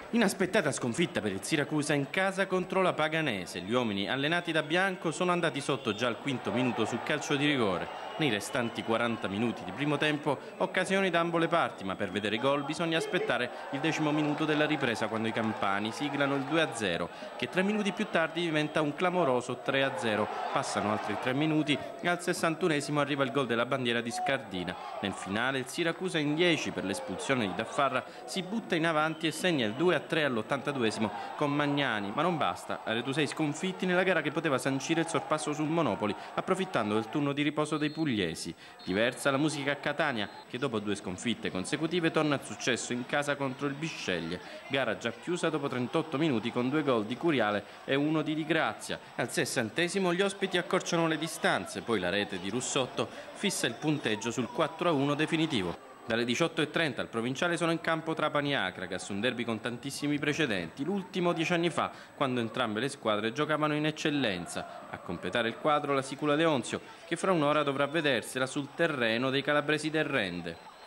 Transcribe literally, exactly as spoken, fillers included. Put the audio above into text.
Inaspettata sconfitta per il Siracusa in casa contro la Paganese. Gli uomini allenati da Bianco sono andati sotto già al quinto minuto sul calcio di rigore. Nei restanti quaranta minuti di primo tempo occasioni da ambo le parti, ma per vedere gol bisogna aspettare il decimo minuto della ripresa, quando i campani siglano il due a zero, che tre minuti più tardi diventa un clamoroso tre a zero. Passano altri tre minuti e al sessantunesimo arriva il gol della bandiera di Scardina. Nel finale il Siracusa, in dieci per l'espulsione di Daffarra, si butta in avanti e segna il due a tre all'ottantaduesimo con Magnani, ma non basta. Aretusei sconfitti nella gara che poteva sancire il sorpasso sul Monopoli, approfittando del turno di riposo dei pugliesi. Diversa la musica a Catania, che dopo due sconfitte consecutive torna al successo in casa contro il Bisceglie. Gara già chiusa dopo trentotto minuti con due gol di Curiale e uno di Di Grazia. Al sessantesimo gli ospiti accorciano le distanze, poi la rete di Russotto fissa il punteggio sul quattro a uno definitivo. Dalle diciotto e trenta al Provinciale sono in campo Trapani Acragas, un derby con tantissimi precedenti, l'ultimo dieci anni fa, quando entrambe le squadre giocavano in eccellenza. A completare il quadro la Sicula Leonzio, che fra un'ora dovrà vedersela sul terreno dei calabresi del Rende.